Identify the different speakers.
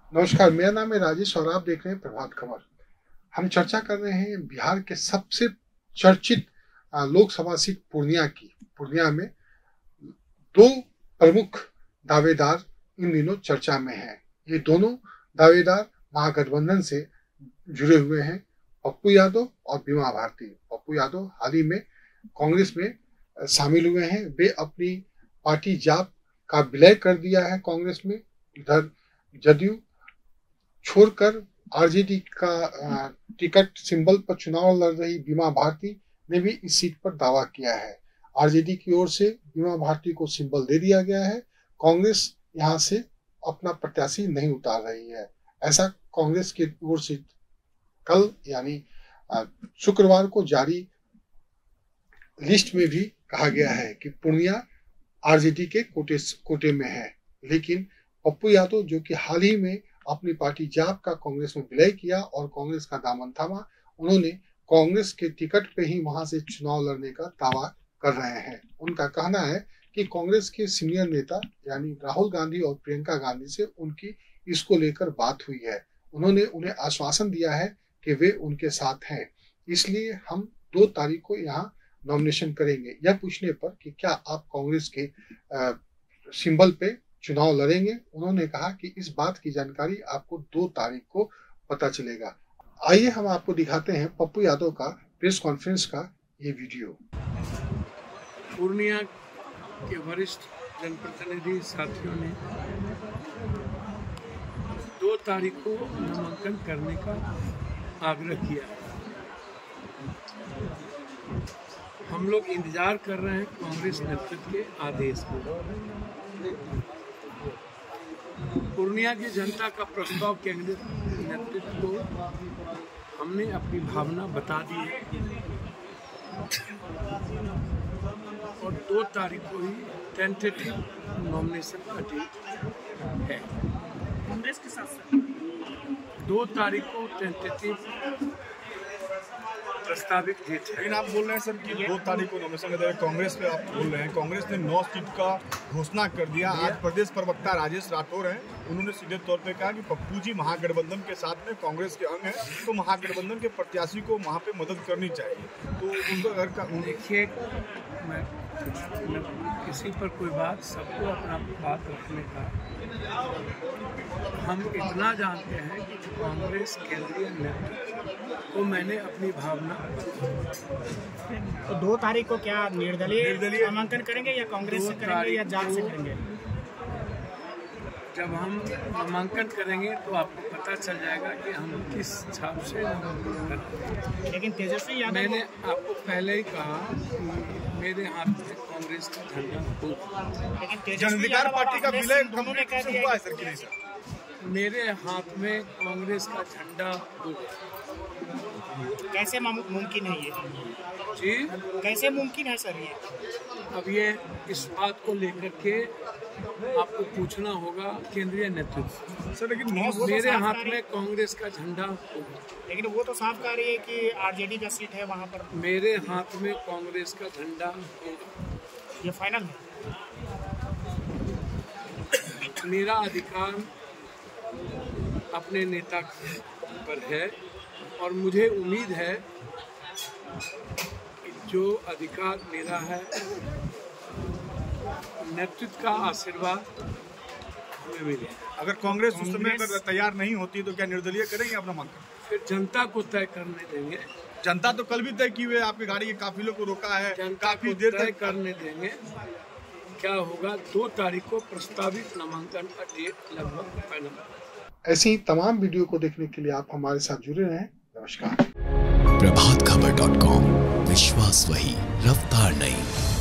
Speaker 1: नमस्कार, मेरा नाम है राजेश और आप देख रहे हैं प्रभात खबर। हम चर्चा कर रहे हैं बिहार के सबसे चर्चित लोकसभा सीट पूर्णिया की। पूर्णिया में दो प्रमुख दावेदार इन दिनों चर्चा में हैं। ये दोनों दावेदार महागठबंधन से जुड़े हुए हैं, पप्पू यादव और बीमा भारती। पप्पू यादव हाल ही में कांग्रेस में शामिल हुए हैं। वे अपनी पार्टी जाप का विलय कर दिया है कांग्रेस में। इधर जदयू छोड़कर आरजेडी का टिकट सिंबल पर चुनाव लड़ रही बीमा भारती ने भी इस सीट पर दावा किया है। आरजेडी की ओर से बीमा भारती को सिंबल दे दिया गया है। कांग्रेस यहां से अपना प्रत्याशी नहीं उतार रही है। ऐसा कांग्रेस की ओर से कल यानी शुक्रवार को जारी लिस्ट में भी कहा गया है कि पूर्णिया आरजेडी के कोटे में है। लेकिन पप्पू यादव, जो कि हाल ही में अपनी पार्टी जाप का कांग्रेस में विलय किया और कांग्रेस का दामन थामा, उन्होंने कांग्रेस के टिकट पे ही वहां से चुनाव लड़ने का दावा कर रहे हैं। उनका कहना है कि कांग्रेस के सीनियर नेता यानी राहुल गांधी और प्रियंका गांधी से उनकी इसको लेकर बात हुई है। उन्होंने उन्हें आश्वासन दिया है कि वे उनके साथ हैं, इसलिए हम 2 तारीख को यहाँ नॉमिनेशन करेंगे। यह पूछने पर कि क्या आप कांग्रेस के सिंबल पे चुनाव लड़ेंगे, उन्होंने कहा कि इस बात की जानकारी आपको 2 तारीख को पता चलेगा। आइए हम आपको दिखाते हैं पप्पू यादव का प्रेस कॉन्फ्रेंस का ये वीडियो।
Speaker 2: पूर्णिया के वरिष्ठ जनप्रतिनिधि साथियों ने 2 तारीख को नामांकन करने का आग्रह किया। हम लोग इंतजार कर रहे हैं कांग्रेस नेतृत्व के आदेश को। पूर्णिया की जनता का प्रस्ताव केंद्रीय नेतृत्व को हमने अपनी भावना बता दी है और 2 तारीख को ही टेंटेटिव नॉमिनेशन का डेट है।
Speaker 3: कांग्रेस के साथ
Speaker 2: 2 तारीख को टेंटेटिव प्रस्तावित डेट है।
Speaker 4: लेकिन आप बोल रहे हैं सर कि 2 तारीख को नॉमिनेशन का कांग्रेस पे आप बोल रहे हैं। कांग्रेस ने 9 सीट का घोषणा कर दिया। आज प्रदेश प्रवक्ता राजेश राठौर हैं, उन्होंने सीधे तौर पे कहा कि पप्पू जी महागठबंधन के साथ में कांग्रेस के अंग हैं, तो महागठबंधन के प्रत्याशी को वहाँ पे मदद करनी चाहिए। तो उनका घर का
Speaker 2: देखिए, मैं किसी पर कोई बात, सबको अपना बात रखने का, हम इतना जानते हैं कि कांग्रेस केंद्रीय नेतृत्व को मैंने अपनी भावना।
Speaker 3: तो 2 तारीख को क्या निर्दलीय नामांकन करेंगे या कांग्रेस से करेंगे या जाट से करेंगे?
Speaker 2: जब हम नामांकन करेंगे तो आपको पता चल जाएगा कि हम किस हिसाब से नामांकन करेंगे।
Speaker 3: लेकिन तेजस्वी यादव,
Speaker 2: मैंने आपको पहले ही कहा कि मेरे हाथ में कांग्रेस का झंडा हो।
Speaker 3: लेकिन
Speaker 4: जन अधिकार पार्टी का विलय उन्होंने कैसे हुआ है सर के लिए सर?
Speaker 2: मेरे हाथ में कांग्रेस का झंडा हो।
Speaker 3: कैसे मुमकिन है ये?
Speaker 2: जी,
Speaker 3: कैसे मुमकिन है सर ये?
Speaker 2: अब ये इस बात को लेकर के आपको पूछना होगा केंद्रीय नेतृत्व
Speaker 4: सर। लेकिन
Speaker 2: मेरे हाथ में कांग्रेस का झंडा होगा।
Speaker 3: लेकिन वो तो साफ कह रही है कि आरजेडी का सीट है वहाँ पर।
Speaker 2: मेरे हाथ में कांग्रेस का झंडा होगा।
Speaker 3: ये फाइनल है?
Speaker 2: मेरा अधिकार अपने नेता पर है और मुझे उम्मीद है कि जो अधिकार मेरा है, नेतृत्व का आशीर्वाद हमें मिले।
Speaker 4: अगर कांग्रेस उस समय पर तैयार नहीं होती तो क्या निर्दलीय करेंगे अपना नामांकन?
Speaker 2: फिर जनता को तय करने देंगे।
Speaker 4: जनता तो कल भी तय की हुई, आपकी गाड़ी के काफिलों को रोका है, काफी देर
Speaker 2: तय
Speaker 4: तक
Speaker 2: करने देंगे। क्या होगा, 2 तारीख को प्रस्तावित नामांकन का डेट लगभग फाइनल।
Speaker 1: ऐसी तमाम वीडियो को देखने के लिए आप हमारे साथ जुड़े रहें। नमस्कार।
Speaker 5: प्रभातखबर.com, विश्वास वही, रफ्तार नहीं।